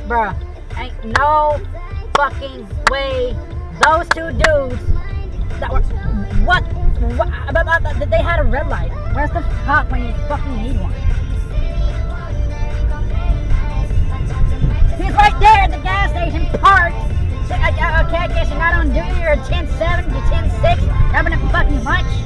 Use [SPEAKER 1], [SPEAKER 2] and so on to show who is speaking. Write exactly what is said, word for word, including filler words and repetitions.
[SPEAKER 1] Bruh, ain't no fucking way those two dudes that were, what, what, but, but, but they had a red light. Where's the cop when you fucking need one? He's right there at the gas station, parked. Okay, I guess you're not on duty, or ten seven to ten six, having a fucking lunch.